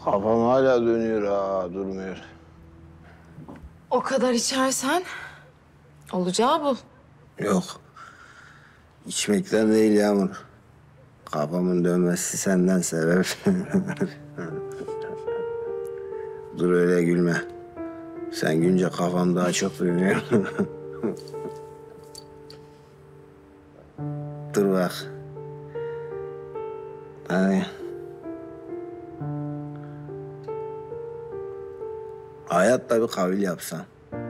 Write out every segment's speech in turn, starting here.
Kafam hala dönüyor ha, durmuyor. O kadar içersen olacağı bu. Yok. İçmekten değil Yağmur. Kafamın dönmesi senden sebep. Dur öyle gülme. Sen gülünce kafam daha çok dönüyor. Dur bak. Hani... Hayatta bir kavil yapsan.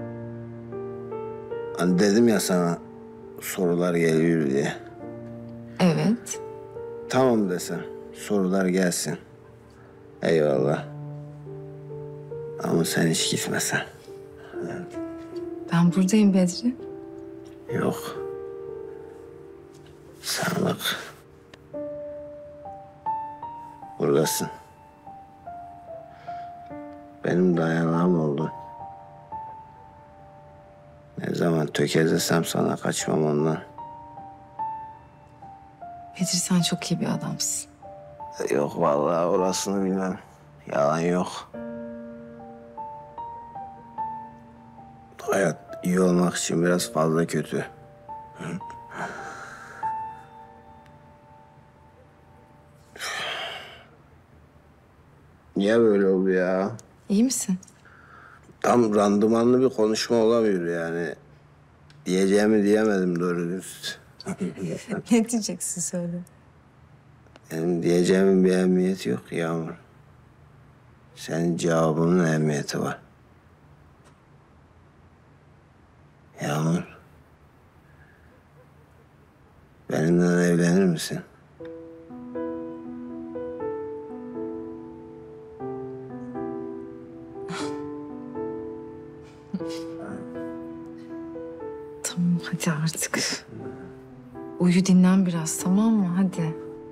Hani dedim ya sana sorular geliyor diye. Evet. Tamam desem sorular gelsin. Eyvallah. Ama sen hiç gitmesen. Ben buradayım Bedri. Yok. Sen bak. Buradasın. Benim dayanağım oldu. Ne zaman tökezlesem sana kaçmam ondan. Bedri sen çok iyi bir adamsın. Yok vallahi orasını bilmem. Yalan yok. Hayat iyi olmak için biraz fazla kötü. Niye böyle oldu ya? İyi misin? Tam randımanlı bir konuşma olamıyor yani. Diyeceğimi diyemedim doğru dürüst. Ne diyeceksin söyle. Benim diyeceğimin bir ehemmiyeti yok Yağmur. Senin cevabının ehemmiyeti var. Yağmur. Benimle evlenir misin? Tamam hadi artık. Uyu dinlen biraz tamam mı? Hadi.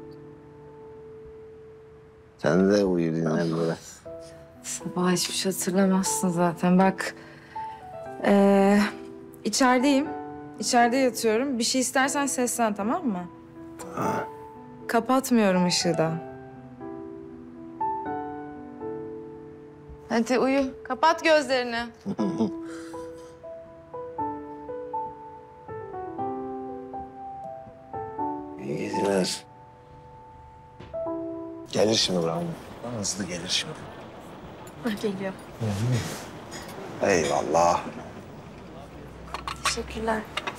Sen de uyu dinlen biraz. Sabah hiçbir şey hatırlamazsın zaten. Bak. İçerideyim. İçeride yatıyorum. Bir şey istersen seslen tamam mı? Ha. Kapatmıyorum ışığı da. Hadi uyu. Kapat gözlerini. İyi geceler. Gelir şimdi Bravo. Hızlı gelir şimdi. Geliyor. Eyvallah. Teşekkürler.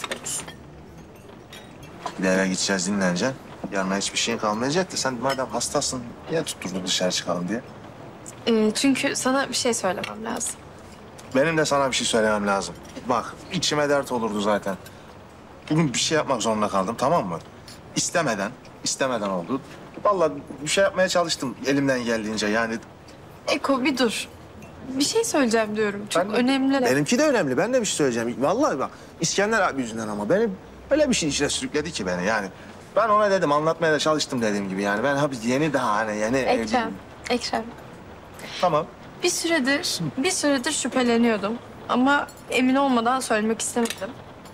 Bir de eve gideceğiz, dinleneceksin. Yarına hiçbir şeyin kalmayacak da sen madem hastasın niye tutturdun dışarı çıkalım diye? Çünkü sana bir şey söylemem lazım. Benim de sana bir şey söylemem lazım. Bak içime dert olurdu zaten. Bugün bir şey yapmak zorunda kaldım tamam mı? İstemeden oldu. Vallahi bir şey yapmaya çalıştım elimden geldiğince yani. Eko bir dur. Bir şey söyleyeceğim diyorum. Çok önemli. Benimki de önemli. Ben de bir şey söyleyeceğim. Vallahi bak İskender abi yüzünden ama benim öyle bir şey içine sürükledi ki beni yani. Ben ona dedim anlatmaya da çalıştım dediğim gibi yani. Ben yeni daha hani yeni evliyim. Ekrem. Tamam. Bir süredir şüpheleniyordum. Ama emin olmadan söylemek istemedim.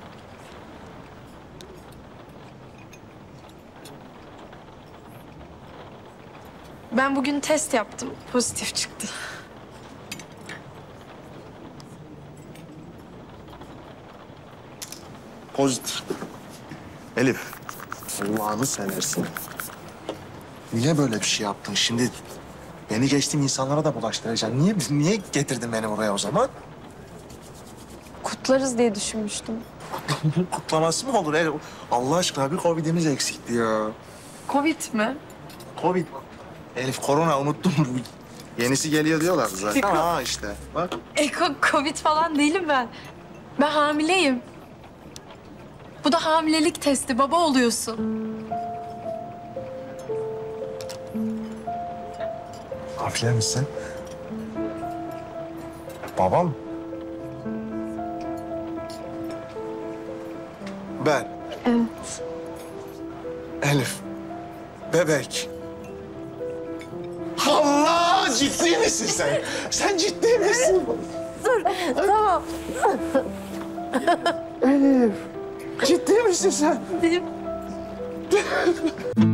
Ben bugün test yaptım. Pozitif çıktı. Pozitif. Elif, Allah'ını seversin. Niye böyle bir şey yaptın? Şimdi beni geçtiğim insanlara da bulaştıracaksın. Niye getirdin beni buraya o zaman? Kutlarız diye düşünmüştüm. Kutlaması mı olur Elif? Allah aşkına bir Covid'imiz eksikti ya. Covid mi? Covid. Elif korona unuttum. Yenisi geliyor diyorlar zaten. Ha işte bak. Eko Covid falan değilim ben. Ben hamileyim. Bu da hamilelik testi. Baba oluyorsun. Hamile misin? Babam? Ben. Evet. Elif. Bebek. Allah! Ciddi misin sen? Sen ciddi misin? Tamam. Elif. Ciddi misin sen? Benim